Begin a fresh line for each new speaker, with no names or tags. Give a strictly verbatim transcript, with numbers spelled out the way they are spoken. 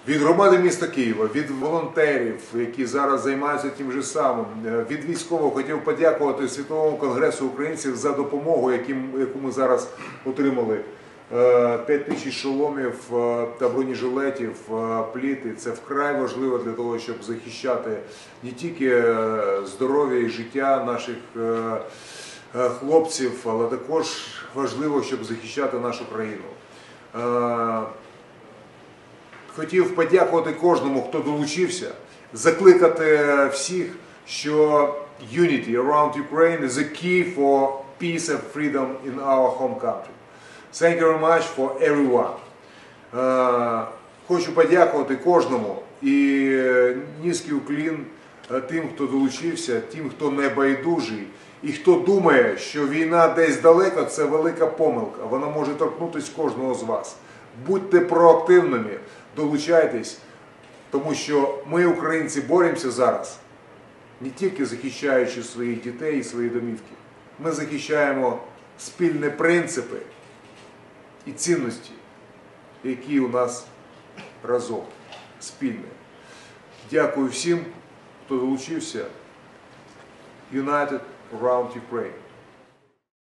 Від громади міста Києва, від волонтерів, які зараз займаються тим же самим, від військових хотів подякувати Світовому конгресу українців за допомогу, яку ми зараз отримали. п'ять тисяч шоломів та бронежилетів, пліти. Це вкрай важливо для того, щоб захищати не тільки здоров'я і життя наших хлопців, але також важливо, щоб захищати нашу країну. Хотів подякувати кожному, хто долучився, закликати всіх, що unity around Ukraine is a key for peace and freedom in our home country. Thank you very much for everyone. Хочу подякувати кожному і низький уклін тим, хто долучився, тим, хто не байдужий і хто думає, що війна десь далеко, це велика помилка, вона може торкнутися кожного з вас. Будьте проактивними, долучайтесь, тому що ми, українці, боремося зараз, не тільки захищаючи своїх дітей і свої домівки. Ми захищаємо спільні принципи і цінності, які у нас разом спільні. Дякую всім, хто долучився. United around Ukraine.